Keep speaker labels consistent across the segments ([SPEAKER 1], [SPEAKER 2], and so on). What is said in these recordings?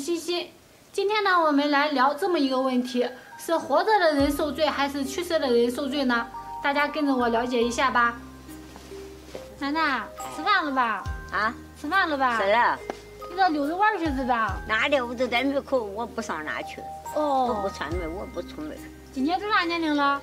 [SPEAKER 1] 欣欣。今天呢，我们来聊这么一个问题：是活着的人受罪，还是去世的人受罪呢？大家跟着我了解一下吧。楠楠，吃饭了吧？
[SPEAKER 2] 啊，
[SPEAKER 1] 吃饭了吧？
[SPEAKER 2] 吃了。
[SPEAKER 1] 你这溜着玩去是吧？
[SPEAKER 2] 哪里？我都在门口，我不上哪去。
[SPEAKER 1] 哦。
[SPEAKER 2] 我不串门，我不出门。
[SPEAKER 1] 今年多大年龄了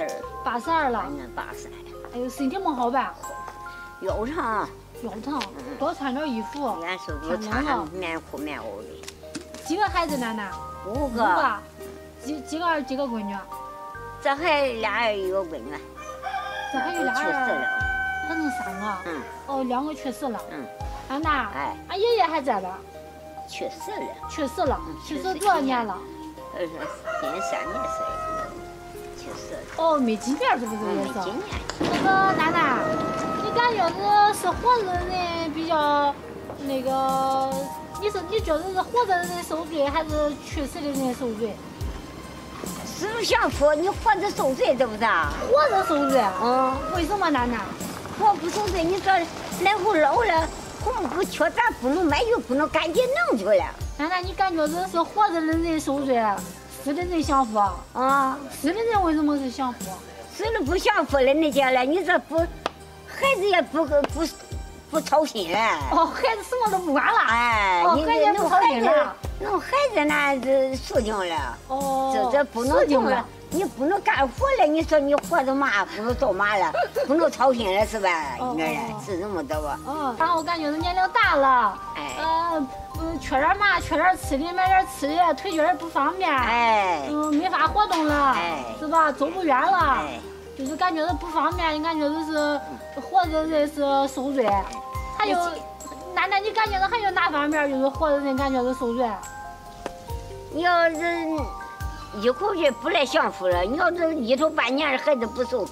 [SPEAKER 2] 82。
[SPEAKER 1] 82了。
[SPEAKER 2] 今年83。
[SPEAKER 1] 哎呦，身体没好吧？
[SPEAKER 2] 腰疼。
[SPEAKER 1] 腰疼，多穿点衣服。
[SPEAKER 2] 俺是不穿棉裤棉袄的。
[SPEAKER 1] 几个孩子，楠楠
[SPEAKER 2] ？5个。
[SPEAKER 1] 几个儿几个闺女？
[SPEAKER 2] 这还俩儿一个闺女。
[SPEAKER 1] 这还有俩儿。
[SPEAKER 2] 去世了。
[SPEAKER 1] 还剩3个。哦，2个去世了。楠楠。
[SPEAKER 2] 哎。
[SPEAKER 1] 俺爷爷还在吧？
[SPEAKER 2] 去世了。
[SPEAKER 1] 去世多少年了
[SPEAKER 2] 今年3年生日。去世了。
[SPEAKER 1] 哦，没几年是不是也是？
[SPEAKER 2] 没几年。
[SPEAKER 1] 那个楠楠，你感觉是活着的人比较那个？你觉得是活着的人受罪，还是去世的人受罪？
[SPEAKER 2] 是不相符，你活着受罪对不对？
[SPEAKER 1] 活着受罪。为什么楠楠？
[SPEAKER 2] 活不受罪，你说来户老了，红不缺咱不能买就不能赶紧弄去了。
[SPEAKER 1] 楠楠，你感觉这是活着的人受罪，死的人享福啊？死的人为什么是享福？
[SPEAKER 2] 死了不享福了，那家了，你这不，孩子也不操心了。
[SPEAKER 1] 哦，孩子什么都不管了。
[SPEAKER 2] 哎，
[SPEAKER 1] 孩子也不操心了。
[SPEAKER 2] 弄孩子那这肃静了。
[SPEAKER 1] 哦。
[SPEAKER 2] 这不能动了，你不能干活了。你说你活着嘛，不能走嘛了，不能操心了是吧？应该是这么的吧。
[SPEAKER 1] 然后我感觉他年龄大了。
[SPEAKER 2] 哎。
[SPEAKER 1] 缺点嘛，缺点吃的，买点吃的，腿脚也不方便。
[SPEAKER 2] 哎。
[SPEAKER 1] 没法活动了。
[SPEAKER 2] 哎。
[SPEAKER 1] 是吧？走不远了。
[SPEAKER 2] 哎。
[SPEAKER 1] 就是感觉他不方便，你感觉就是活着人是受罪。还有，楠楠，你感觉到还有哪方面就是活着人感觉是受罪？
[SPEAKER 2] 你要是一口气不来享福了，你要是一头半年孩子不受，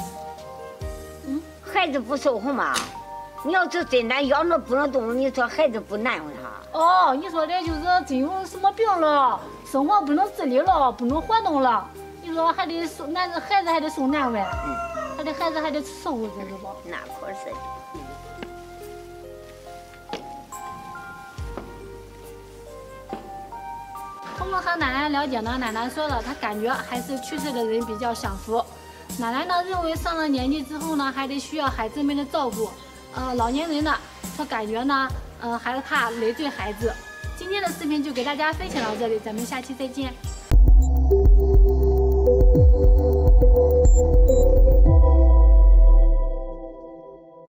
[SPEAKER 2] 孩子不受红嘛？你要是真的腰那不能动，你说孩子不难为他？
[SPEAKER 1] 哦，你说的就是真有什么病了，生活不能自理了，不能活动了。你说还得受孩子还得受难为，孩子还得伺候，这是不？
[SPEAKER 2] 那可是。
[SPEAKER 1] 通过和奶奶了解呢，奶奶说了，她感觉还是去世的人比较享福。奶奶呢认为上了年纪之后呢，还得需要孩子们的照顾。老年人呢，她感觉呢，害怕累赘孩子。今天的视频就给大家分享到这里，咱们下期再见。